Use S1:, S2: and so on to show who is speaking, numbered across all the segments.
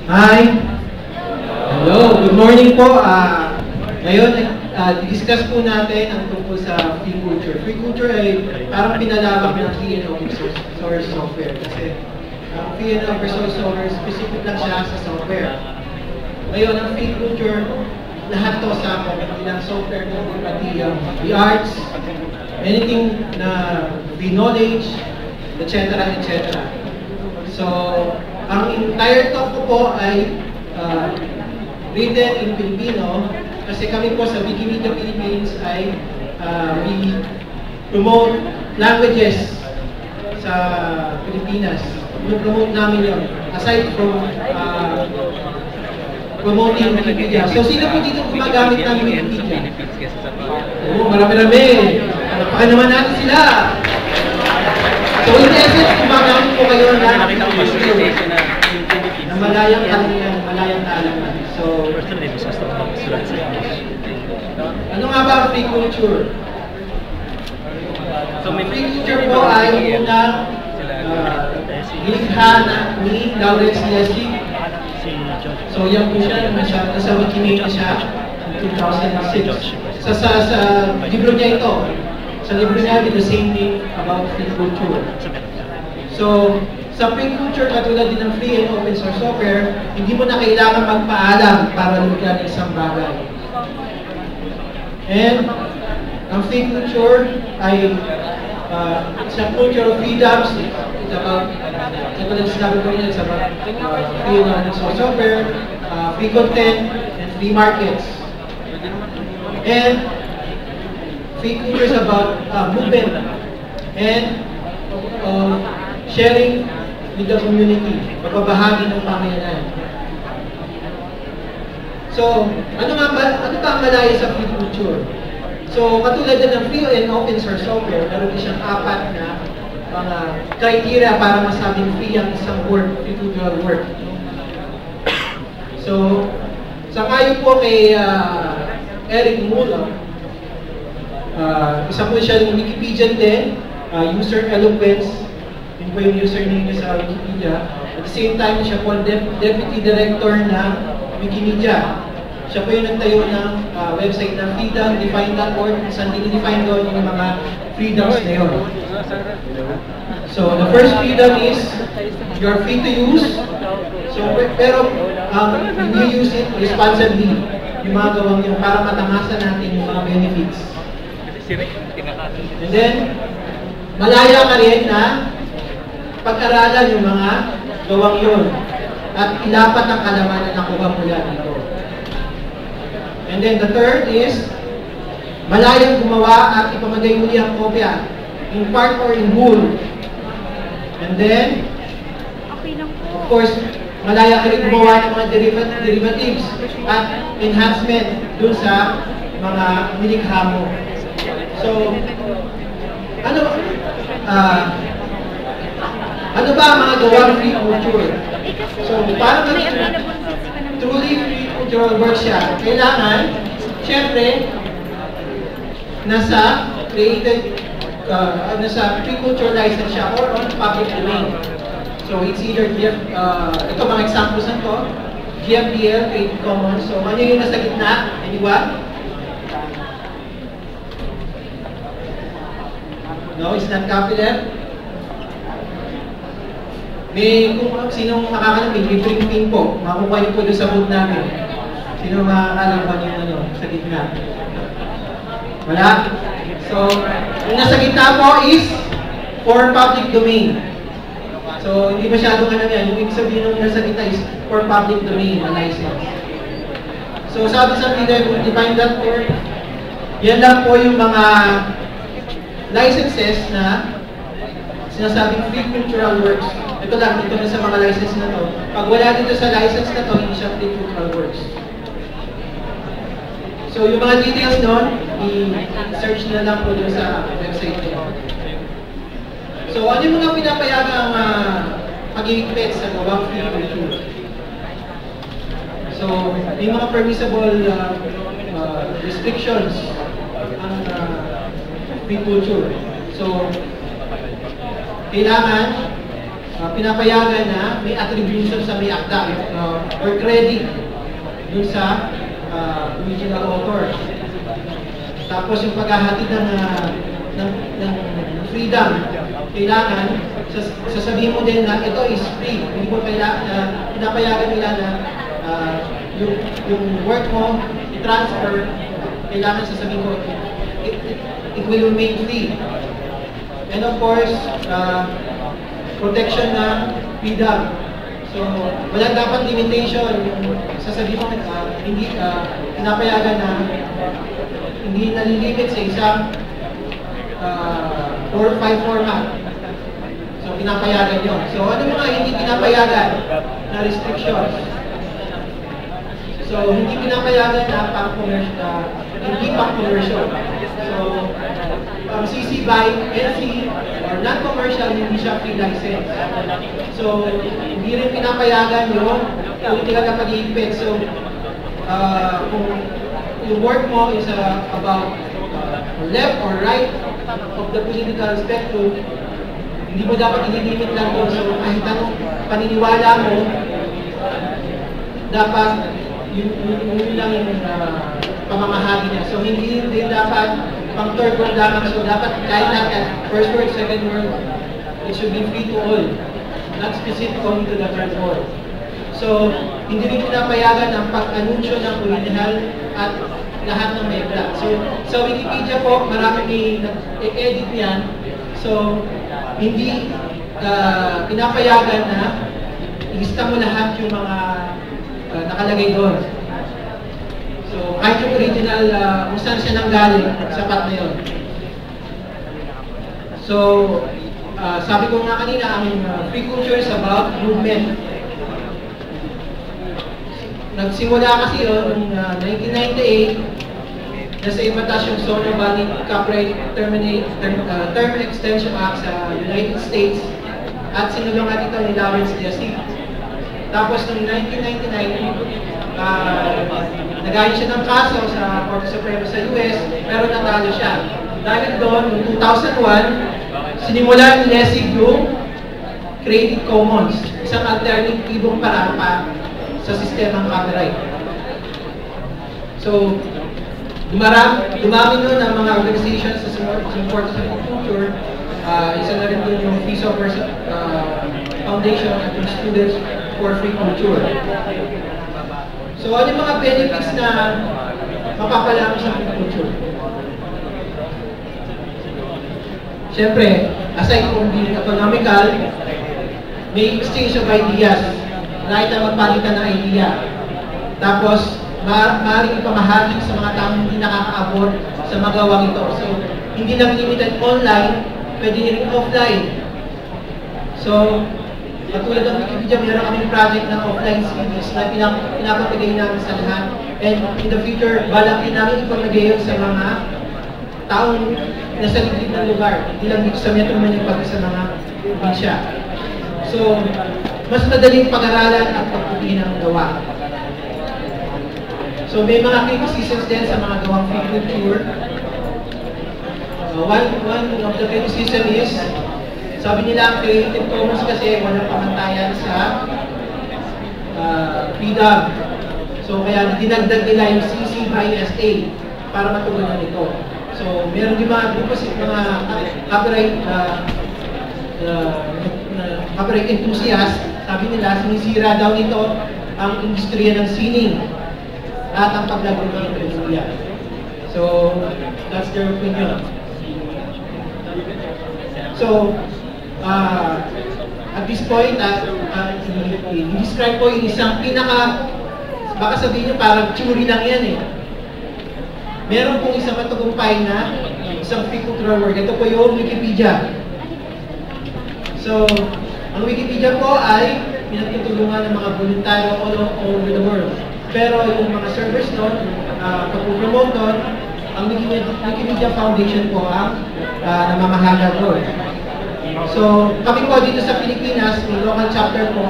S1: Hi! Hello! Good morning po. Ngayon, discuss po natin ang tungkol sa free culture. Free culture ay parang pinalawak ng free and open source software. Kasi ang free and open source software, specific lang siya sa software. Ngayon, ang free culture, lahat to sa ilang software, pati the arts, anything na free knowledge, etc. etc. So, ang entire talk ko po ay written in Filipino kasi kami po sa Wikimedia Philippines ay we promote languages sa Pilipinas. We-promote namin yun. Aside from promoting Wikipedia. So, sino po dito gumagamit ng Wikipedia? Oo, marami-rami. Baka naman natin sila. So, in essence, gumagamit po kayo na malayang talaman. So, ano nga ba ang free culture? Free culture po ay unang nilikha ni Lawrence Lessig. So, yan po siya, nasa Wikimedia siya in 2006. Sa libro niya ito, sa libro niya with the same name about free culture. So, sa free culture, katulad din ng free and open source software, hindi mo na kailangan magpaalam para lumikha ng isang bagay. And, ang free culture ay sa culture of freedoms. It's about, katulad sinabi ko rin, it's about free and open source software, free content, and free markets. And, free culture is about movement and sharing with the community, pagbabahagi ng pamayanan. So, ano ba ang malaya sa free culture? So, katulad din ng free and open source software, meron din siyang apat na mga criteria para masabing free ang isang work, free cultural work. So, sangayon po kay Eric Muller, isa po siya ng Wikipedian din, user eloquence, yun po yung username niya sa Wikipedia. At the same time, siya po ang Deputy Director ng Wikimedia. Siya po yung nagtayo ng website ng freedom-define.org kung saan dinidefine doon yung mga freedoms na yun. So, the first freedom is you're free to use. So, pero you use it responsibly. Yung mga gawang yun para matangasan natin yung mga benefits. And then, malaya ka rin na pag-aralan yung mga gawang yun at ilapat ang kalaman na nakuha mula dito. And then the third is malayang gumawa at ipamagay muli ang kopya in part or in whole. And then, of course, malaya ka rin gumawa ng mga derivatives at enhancement dun sa mga nilikha mo. So, ano ba ang mga gawang free culture? So, para truly free cultural work siya, kailangan, syempre, nasa created, nasa free culture license siya or on public domain. So, it's either ito mga examples na to, GFDL, Creative Commons. So, ano yung nasa gitna? Anyone? No, it's not copyleft. Kung sinong makakalam, may libreng pin po. Makukuha niyo po doon sa booth namin. Sino makakalam po niyo sa gitna? Wala? So, yung nasa gitna po is for public domain. So, hindi masyadong yan. Yung ibig sabihin ng nasa gitna is for public domain na license. So, sabi sa freedom-define.org, yan lang po yung mga licenses na sinasabing free cultural works. Ito lang, ito na sa mga license na to. Pag wala dito sa license na to, hindi siya free cultural works. So, yung mga details nun, i-search na lang po doon sa website nyo. So, ano yung mga pinapayagang pag-iigpit sa gawang free culture? So, may mga permissible restrictions ang free culture. So, kailangan pinapayagan na may attribution sa may akda or credit dun sa original author. Tapos yung paghahatid ng freedom, kailangan sasabihin mo din na ito is free. Hindi mo pinapayagan nila na yung work mo, i-transfer, kailangan sasabihin mo it will remain free. And of course, protection ng freedom. So, wala dapat limitation. Yung sasabihin mo, hindi pinapayagan na hindi nalilimit sa isang 4-5 format. So, pinapayagan yun. So, ano mga hindi pinapayagan na restrictions? So, hindi pinapayagan na pang-commercial, hindi pang-commercial. So, CC by NC or non-commercial, hindi siya free license. So, hindi rin pinapayagan yung political na pag-iipit. So, kung yung work mo is about left or right of the political spectrum, hindi mo dapat ililimit lang doon. So, kahit anong paniniwala mo, dapat yun lang yung pamamahagi niya. So, hindi din dapat pang third world lamang. So, dapat kahit na first world, second world, it should be free to all. Not specific only to the third world. So, hindi rin pinapayagan ang pag-anunsyo ng original at lahat ng may block. So, sa Wikipedia po, marami may nag-edit yan. So, hindi pinapayagan na ilista mo lahat yung mga nakalagay doon. So, kahit yung original, kung saan siya nanggaling, sapat na yun. So, sabi ko nga kanina, ang free culture is about movement. Nagsimula kasi yun, noong 1998, nasa ibatas yung Sono Valley Copyright Term Extension Act sa United States at sinulungan ito ni Lawrence Diaz. Tapos noong 1999, nagayon siya ng kaso sa Korte Suprema sa US, pero natalo siya. Dahil doon, noong 2001, sinimula ni Leslie yung Creative Commons, isang alternatibong paraan pa sa sistemang copyright. So, dumami nun ang mga organizations sa support sa culture. Isa na rin doon yung Peace Over Foundation at yung Students for Free Culture. So, ano yung mga benefits na mapapala sa free culture? Siyempre, aside from being economical, may exchange of ideas. Lahat na magpalitan ng idea. Tapos, maaaring ipamahagi sa mga taong hindi nakakaabot sa magawang ito. So, hindi lang limited online, pwede rin offline. So, katulad ng Wikipedia, meron kaming project ng offline CDs na pinapamigay namin sa lahat. And in the future, balak din namin ipamigay yun sa mga taong nasa liblib ng lugar. Hindi lang dito sa Metro Manila, pati sa mga probinsya. So, mas madaling pag-aralan at pagputihin ang gawa. So, may mga criticisms din sa mga gawang free culture. One of the criticism is, sabi nila ang Creative Commons kasi walang pamantayan sa freedom. So, kaya dinagdag nila yung CC by SA para matugunan ito. So, meron din mga grupo mga copyright enthusiast, sabi nila, sinisira daw nito ang industriya ng sining at ang paglago ng industriya. So, that's their opinion. So, at this point, i-describe ko yung isang baka sabihin nyo parang theory lang yan eh. Meron pong isang matagumpay na isang free cultural work. Ito po yung Wikipedia. So, ang Wikipedia po ay pinagtutulungan ng mga voluntaryo all over the world. Pero yung mga servers nun, pag-promote nun, ang Wikimedia Foundation po ang namamahala doon. So, kami po dito sa Pilipinas, may local chapter po,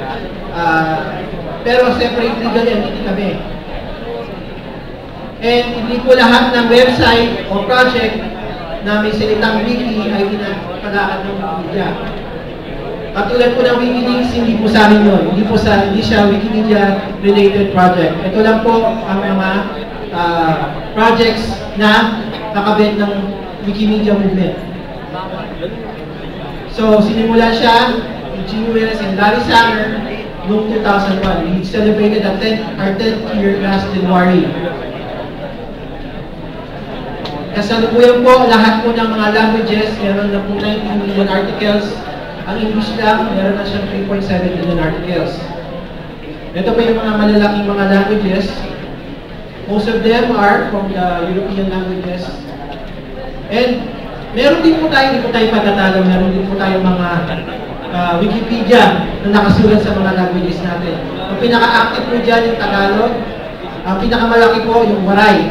S1: pero separate legal entity kami. And hindi po lahat ng website o project na may salitang wiki ay pinapalakad ng Wikimedia. Katulad po ng Wikileaks, hindi po sa amin yun. Hindi siya Wikimedia-related project. Ito lang po ang mga projects na nakabit ng Wikimedia movement. So, sinimula siya ni Gene Willis and Larry Sanger noong 2001. We celebrated our 10th year last January. Kasalukuyan po, lahat po ng mga languages, meron na po 19 million articles. Ang English lang, meron na siyang 3.7 million articles. Ito po yung mga malalaking mga languages. Most of them are from the European languages. And meron din po tayo, hindi po tayo pagkatalo, meron din po tayo mga Wikipedia na nakasulat sa mga languages natin. Ang pinaka-active po dyan yung Tagalog. Ang pinakamalaki po yung Waray.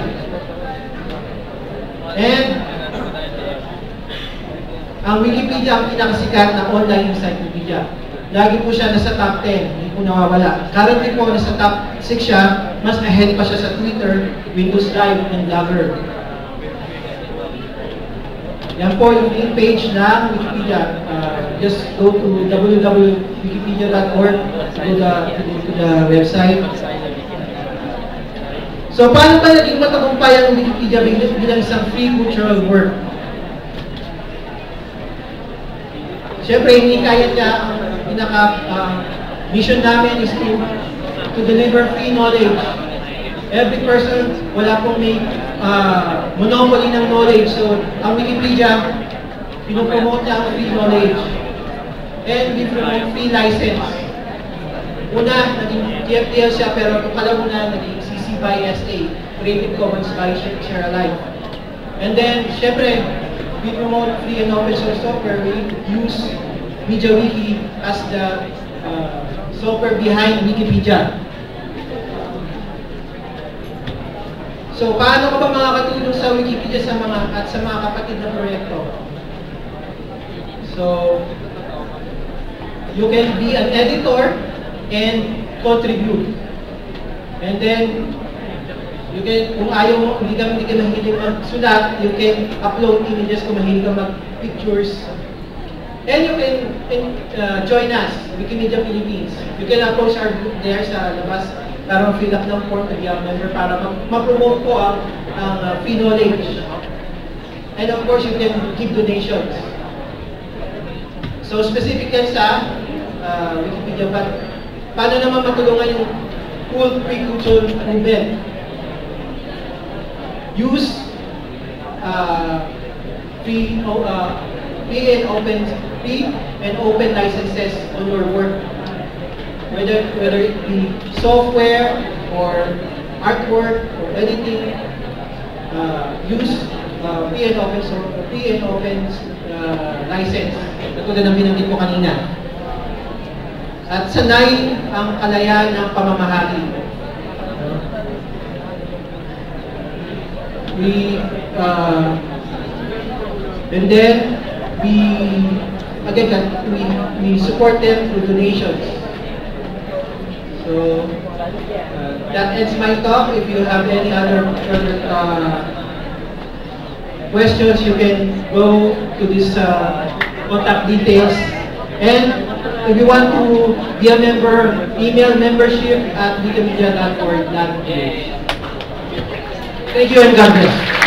S1: And ang Wikipedia ang pinakasikat na online encyclopedia. Lagi po siya nasa top 10, hindi po nawawala. Currently po nasa top 6 siya, mas ahead pa siya sa Twitter, Windows Live, and Blogger. Yan po yung main page ng Wikipedia. Just go to www.wikipedia.org to the website. So, paano ba naging matagumpay ang Wikipedia bilang isang free cultural work? Siyempre, hindi kaya niya, ang pinaka-mission namin is to deliver free knowledge. Every person, wala pong may monopoly ng knowledge. So, ang Wikipedia, pinopromote niya ang free knowledge. And we promote free license. Una, naging TFDL siya, pero pangalauna, naging CC by SA, Creative Commons by Share Alike. And then, syempre, we promote free and open source software. We use MediaWiki as the software behind Wikipedia. So, paano ka ba makakatulong sa Wikipedia sa mga kapatid na proyekto? So, you can be an editor and contribute. And then, you can, kung ayaw mo, hindi ka mahilig magsulat, you can upload images kung mahilig ka mag-pictures. And you can join us, Wikimedia Philippines. You can approach our group there sa labas para ma-fill up ng form to be a member para ma-promote po ang free knowledge. And of course, you can give donations. So specific yan sa Wikipedia, but paano naman matulungan yung full free cultural movement? Use free and open licenses on your work, whether it be software or artwork or editing. Use free and open license, katulad ng binanggit ko kanina. At sanay ang kalayaan ng pamamahagi. And then we support them through donations. So that ends my talk. If you have any other further questions, you can go to this contact details. And if you want to be a member, email membership at wikimedia.org.ph. Thank you and God bless.